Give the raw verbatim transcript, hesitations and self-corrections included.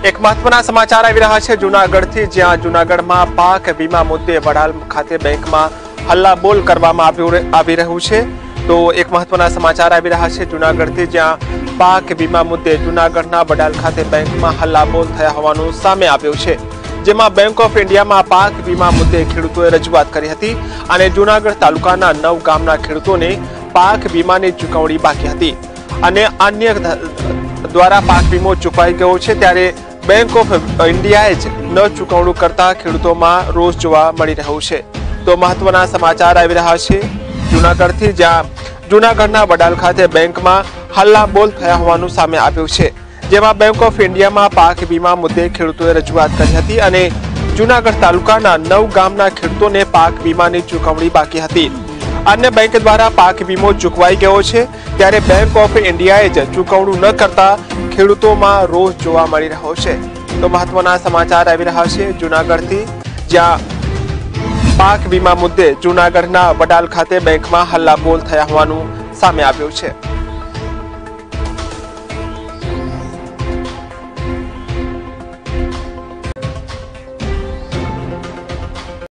एक महत्वना समाचार આવી રહ્યા છે જૂનાગઢથી, જ્યાં જૂનાગઢમાં પાક વીમા મુદ્દે વડાલ ખાતે બેંકમાં હલ્લાબોલ કરવામાં આવી રહ્યું છે। તો એક મહત્વના સમાચાર આવી રહ્યા છે જૂનાગઢથી, જ્યાં પાક વીમા મુદ્દે જૂનાગઢના વડાલ ખાતે બેંકમાં હલ્લાબોલ થયા હોવાનું સામે આવ્યું છે। જેમાં બેંક ઓફ ઇન્ડિયામાં પાક વીમા મુદ્દે ખેડૂતોએ રજૂઆત કરી હતી અને જૂનાગઢ તાલુકાના નવ ગામના ખેડૂતોને પાક વીમાની ચૂકવણી બાકી હતી અને અન્ય દ્વારા પાક વીમો ચૂકવાઈ ગયો છે, ત્યારે बैंक ऑफ इंडिया न चूकवणू करता खेडूतों रोष जोवा मळी रह्यो छे। तो महत्वना समाचार आवी रह्या छे जूनागढ़थी, ज्यां जूनागढ़ना वडाल खाते बैंक में हल्लाबोल थया होवानुं सामे आव्युं छे। जेमां बैंक ऑफ इंडिया में पाक वीमा मुद्दे खेडूतोए रजूआत करी हती अने जूनागढ़ तालुकाना नव गामना खेडूतोने पाक वीमानी चूकवणी बाकी हती। अन्य बैंक द्वारा पाक वीमो चूकवाई गयो छे, त्यारे बैंक ऑफ इंडियाए ज चूकवणू न करता खेडूतों में रोष जोवा मळी रह्यो छे। तो महत्वना समाचार आवी रह्या छे जूनागढ़थी, ज्यां पाक वीमा मुद्दे जूनागढ़ना वडाल खाते बैंक में हल्लाबोल थया होवानुं सामे आव्युं छे।